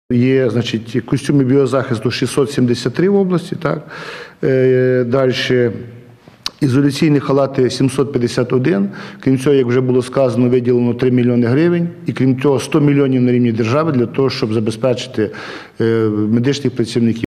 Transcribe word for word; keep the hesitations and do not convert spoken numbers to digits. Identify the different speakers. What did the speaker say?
Speaker 1: Є, значить, костюми біозахисту шістсот сімдесят три в області, так. Е, далі ізоляційні халати сімсот п'ятдесят один. Крім цього, як вже було сказано, виділено три мільйони гривень. І крім цього, сто мільйонів на рівні держави для того, щоб забезпечити е, медичних працівників.